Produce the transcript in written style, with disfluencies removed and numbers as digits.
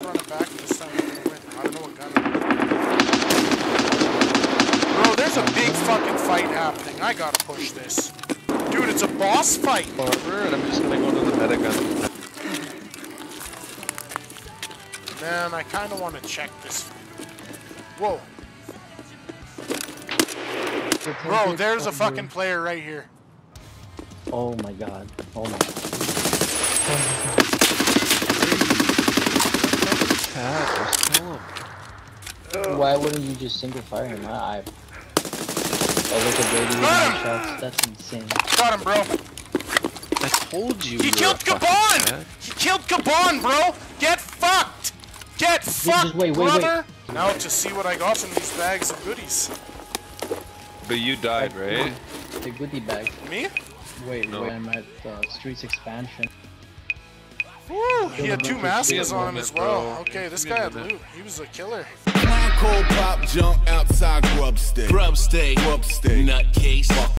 run it back and this time we're gonna win. I don't know what gun it is. Bro, there's a big fucking fight happening. I gotta push this. Dude, it's a boss fight. Forever, and I'm just gonna go to the meta gun. Man, I kinda wanna check this. Whoa. Bro, there's a fucking player right here. Oh my god. Oh my god. Why wouldn't you just single fire him? Oh, look at Brady shots. That's insane. Got him, bro. I told you. He killed Kaban! He killed Kaban, bro! Get fucked! Get fucked, brother! Now to see what I got from these bags of goodies. But you died, right? The goodie bag. Me? Wait, no. Wait, I'm at Streets Expansion. Woo! He had 2 masks on him as well. Okay, this guy had loot. He was a killer. Cold pop jump outside Grubstake. Nutcase.